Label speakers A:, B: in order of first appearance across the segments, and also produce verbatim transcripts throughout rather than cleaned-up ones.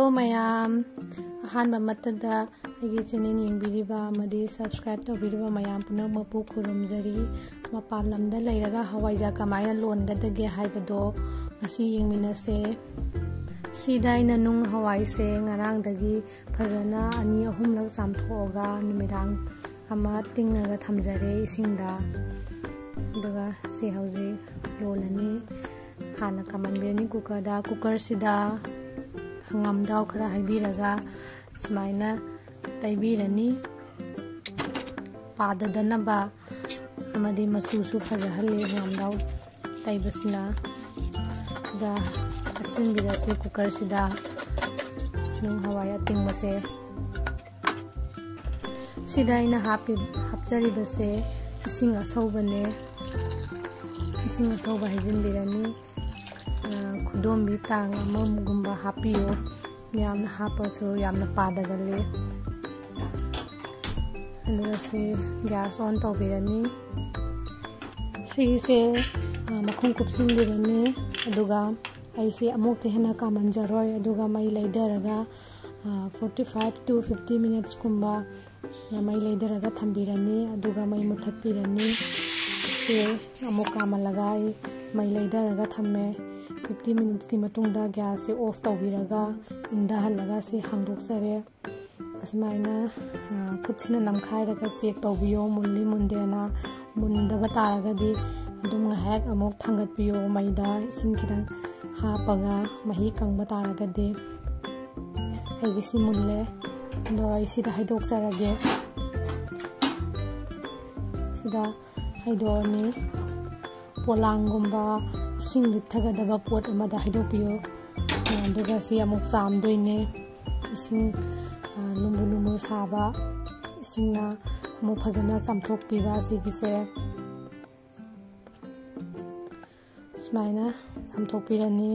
A: Hello mayam, ahanba matada aigi channel yengbiriba amadi subscribe tawbiriba mayam punakmakpu khurumjari. Mapal lamda leiraga Hawaijar kamaina longadage haibadu ngasi yengminnac. Sida aina nung hawai se ngarangdagi phajana ani ahumlak chamthoga numidang ama tingaga thamjare isingda. Aduga si hauji lolani hana kamanbirani cooker da cooker sida hangamdaw khara haibiraga sumaina taibirani padadanaba amadi machusu phajahalle hangamdaw taibasina da achinbirase cooker sida nung hawai atingmase sida ina hapi hapcharibase ising asaubane ising asauba hajinbirani Kudombi tang amamgumba hapiyo yamna hapachu yamna padagale aduga si gas on tawbirani sise makhung kupsinbirani aduga aisi amokte hena kamanjaroi aduga mai leidaraga forty-five to fifty minutes kumba mai leidaraga thambirani aduga mai muthappirani se amok kamalaga mai leidaraga thamme fifty minutes ki matungda gas se off tawbiraga inda halaga se hangdoksare asmaina kuchina namkhairaga check tawbiyo mulli mundena mundaba taragadi adum ngahak amok thangatpiyo maida ising khidang hapaga mahi kangba taragadi aigisi mulle do isida haidoksarage sida haidoni polangumba sing lithagadaba pot amada haidopiyo aduga si amuk samdoine ising lumbu lumbu saba isingna mu phajana chamthokpiba sigise smaina chamthokpirani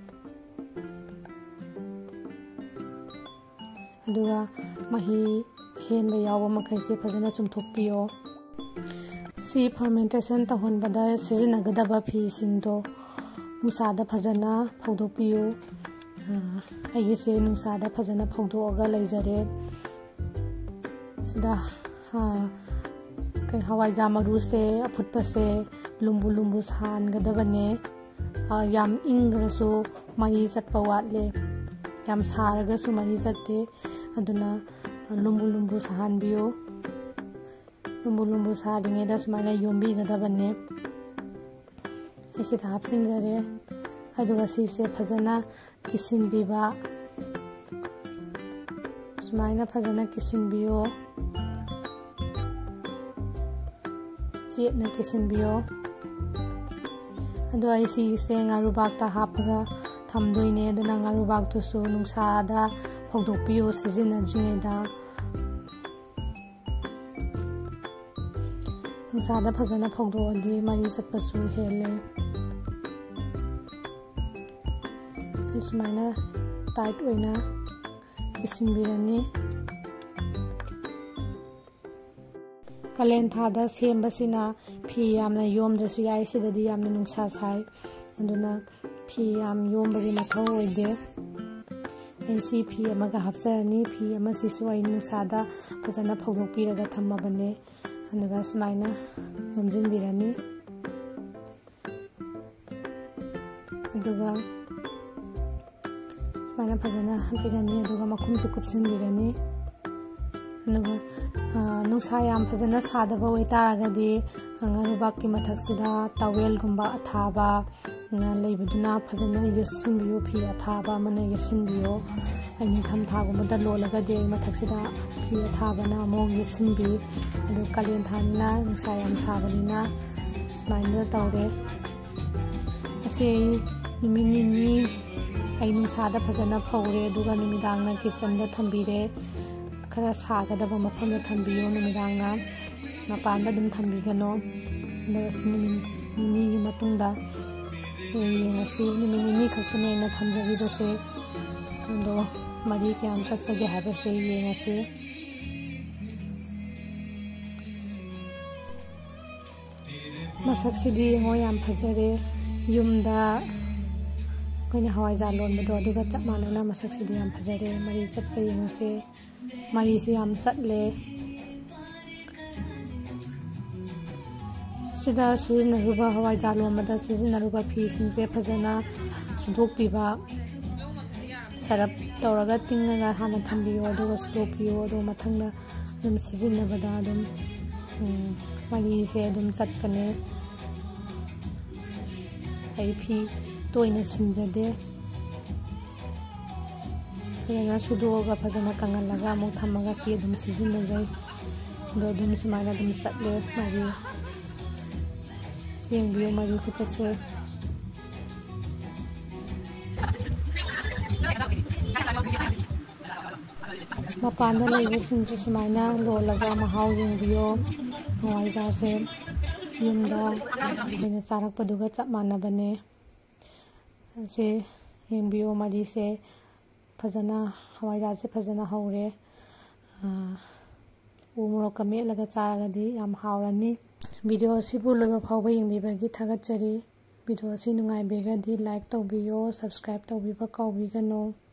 A: aduga mahi henba yawa makhaise phajana chumthokpiyo si fermentation tahonbada sijinagadaba phi singdo nusada phajana phawdokpiyo aigise nusada phajana phawdoga leijare sida ha kan Hawaijar maru se aphutpa se lumbu lumbu san gadabane yam ingrasu mari chatpa watle yam saraga su mari chatte aduna lumbu lumbu san biyo lumbu lumbu saringe da sumana yombi gadabane isi hapsin jare aduga si se phajana kisin biba sumaina phajana kisin biyo chepna kisin biyo adu isi se ngarubak ta hapaga thamdoine aduna ngarubak tu su nungsada phawdok biyo sijina jingeda nungsada phajana phawdodi mari chatpasu hele ismaina tight oina isinbirani kalen thada sembasina phi yamna yomdrasu yai sidadi yamna nungsa sai aduna phi yam yombagi mathau oide aisi phi amaga hapsarani phi amasi suai nungsada phajana phawdokpiraga thammabane aduga smaina yomjinbirani aduga mana phajana hampirani aduga makhum se kupsinbirani aduga nungsa yam phajana sadaba oitaragadi ngarubakki mathaksida towel gumba athaba na leibaduna phajana yasinbiyo phi athaba mane yasinbiyo aini thamtha gumda lolagadi mathaksida phi athabana mo yasinbi adu kalen thanina nungsa yam sabanina smaina tawre ase niminini ai nungsada phajana phawre aduga numidangna kitchen da thambire khara sagadaba mafamda thambiyo numidangna mapanda dum thambigano aduga sinini nini gi matungda yengasi nini khaktane na thamjabibase ando mari kyam chatsage habase yengasi masaksidi ngo yam phajare Yumda ꯑꯩꯈꯣꯏꯅ ꯍꯋꯥꯏꯖꯥꯔ ꯂꯣꯟꯕꯗꯣ ꯑꯗꯨꯒ ꯆꯞ ꯃꯥꯟꯅꯅ ꯃꯁꯛꯁꯤꯗꯤ ꯌꯥꯝ ꯐꯖꯔꯦ ꯃꯔꯤ ꯆꯠꯄ ꯌꯦꯡꯉꯁꯦ ꯃꯔꯤꯁꯨ ꯌꯥꯝ ꯆꯠꯂꯦ ꯁꯤꯗ ꯁꯤꯖꯤꯟꯅꯔꯤꯕ ꯍꯋꯥꯏꯖꯥꯔ ꯂꯣꯟꯕꯗ ꯁꯤꯖꯤꯟꯅꯔꯤꯕ ꯐꯤꯁꯤꯡꯁꯦ ꯐꯖꯅ ꯁꯨꯗꯣꯛꯄꯤꯕ ꯁꯔꯞ ꯇꯧꯔꯒ ꯇꯤꯡꯉꯒ ꯍꯥꯟꯅ ꯊꯝꯕꯤꯌꯣ ꯑꯗꯨꯒ ꯁꯨꯗꯣꯛꯄꯤꯌꯣ ꯑꯗꯨꯒ ꯃꯊꯪꯗ ꯑꯗꯨꯝ ꯁꯤꯖꯤꯟꯅꯕꯗ ꯑꯗꯨꯝ ꯃꯔꯤꯁꯦ ꯑꯗꯨꯝ ꯆꯠꯄꯅꯦ ꯑꯩ ꯐꯤ ꯇꯣꯏꯅ ꯁꯤꯟꯖꯗꯦ ꯐꯖꯅ ꯁꯨꯗꯣꯛꯑꯒ ꯐꯖꯅ ꯀꯪꯍꯜꯂꯒ ꯑꯃꯨꯛ ꯊꯝꯃꯒ ꯁꯤ ꯑꯗꯨꯝ ꯁꯤꯖꯤꯟꯅꯖꯩ ꯑꯗꯣ ꯑꯗꯨꯝ ꯁꯨꯃꯥꯏꯅ ꯑꯗꯨꯝ ꯆꯠꯂꯦ ꯃꯔꯤ ꯌꯦꯡꯕꯤꯌꯨ ꯃꯔꯤ ꯈꯨꯆꯠꯁꯦ ꯃꯄꯥꯟꯗ ꯂꯩꯕꯁꯤꯡꯁꯨ ꯁꯨꯃꯥꯏꯅ ꯂꯣꯜꯂꯒ ꯃꯍꯥꯎ ꯌꯦꯡꯕꯤꯌꯣ ꯍꯋꯥꯏꯖꯥꯔꯁꯦ ꯌꯨꯝꯗ ꯑꯩꯈꯣꯏꯅ ꯆꯥꯔꯛꯄꯗꯨꯒ ꯆꯞ ꯃꯥꯟꯅꯕꯅꯦ ꯁꯦ ꯌꯦꯡꯕꯤꯌꯣ ꯃꯔꯤꯁꯦ ꯐꯖꯅ ꯍꯋꯥꯏꯖꯥꯔꯁꯦ ꯐꯖꯅ ꯍꯧꯔꯦ ꯎ ꯃꯣꯔꯣꯛꯀ ꯃꯦꯠꯂꯒ ꯆꯥꯔꯒꯗꯤ ꯌꯥꯝ ꯍꯥꯎꯔꯅꯤ ꯚꯤꯗꯤꯑꯣ ꯑꯁꯤꯕꯨ ꯂꯣꯏꯕ ꯐꯥꯎꯕ ꯌꯦꯡꯕꯤꯕꯒꯤ ꯊꯥꯒꯠꯆꯔꯤ ꯚꯤꯗꯤꯑꯣ ꯑꯁꯤ ꯅꯨꯡꯉꯥꯏꯕꯤꯔꯒꯗꯤ ꯂꯥꯏꯛ ꯇꯧꯕꯤꯌꯣ ꯁꯕꯁꯀ꯭ꯔꯥꯏꯕ ꯇꯧꯕꯤꯕ ꯀꯥꯎꯕꯤꯒꯅꯨ